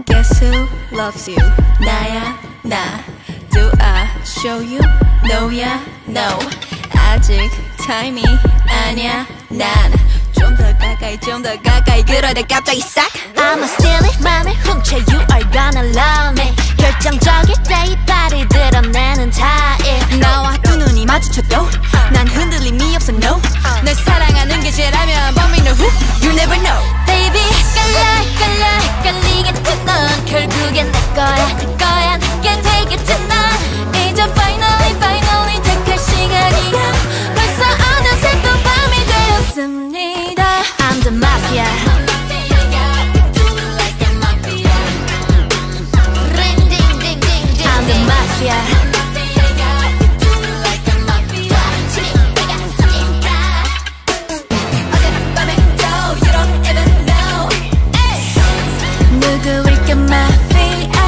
guess who loves you? 나야 나. Do I show you? No야 no. 아직 타임이 아니야 난. 좀 더 가까이 그러다 갑자기 싹. I'ma steal it 맘을 훔쳐 You are gonna love me. 결정적일 때 이 발을 드러내는 타입. 나와 두 눈이 마주쳐도 난 흔들림이 없어 no. 널 사랑하는 게 죄라면 But me know who? You never know. Baby 헷갈리겠지 넌 결국엔 내 거야 내게 되겠지 넌 이제 finally 택할 시간이야. 벌써 어느새 또 밤이 되었습니다. I'm the mafia. I'm the mafia. 누구일까 마피아.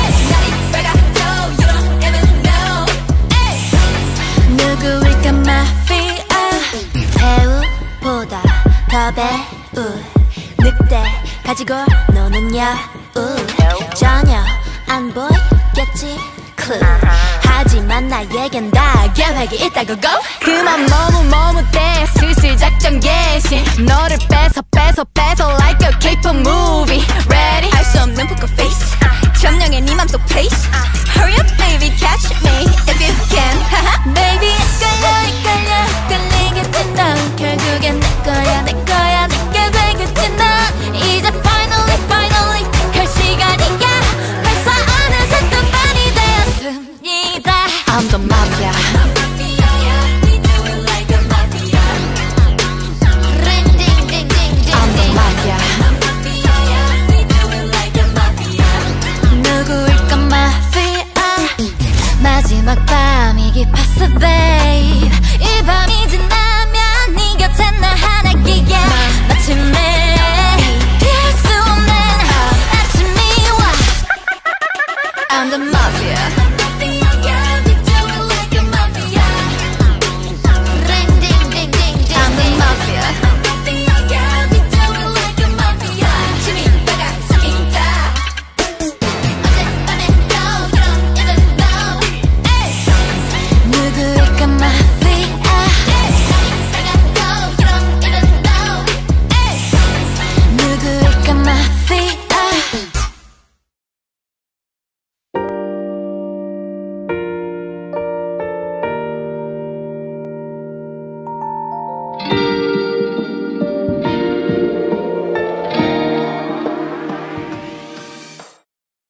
누구일까 마피아. 배우보다 더 배우 늑대 가지고 노는 여우 전혀 안 보이겠지 clue. 하지만 나에겐 다 계획이 있다고 go. 그만 머뭇대 슬슬 작전 개시. 너를 뺏어 like a K-pop movie. Ready? 알 수 없는 poker face. 점령해 네 맘속 place. Hurry up baby catch me if you can. Baby 헷갈리겠지 넌 결국엔 내 거야 내게 되겠지 넌 이제 finally 택할 시간이야. 벌써 어느새 또 밤이 되었습니다. I'm the mafia. I'm the mafia. 누구일까 마피아. 마지막 밤이 깊었어 babe. 이 밤이 지나면 네 곁에 나 하나기야. 마침내 피할 수 없는 아침이 와. I'm the mafia.